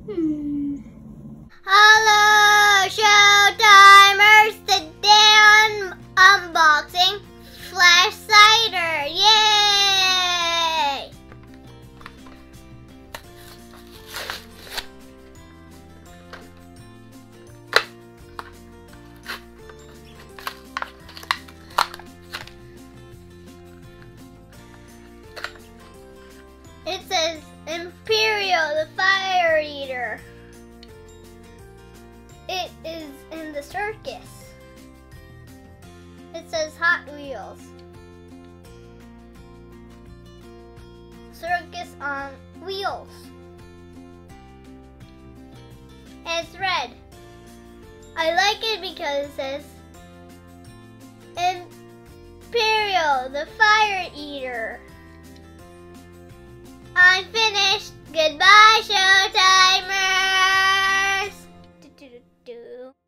Hello, Showtimers! Today I'm unboxing Flashsider. Yay! It says Imperial, the fire eater. It is in the circus. It says Hot Wheels. Circus on wheels. And it's red. I like it because it says Imperial, the fire eater. I'm finished. Goodbye, Showtimers!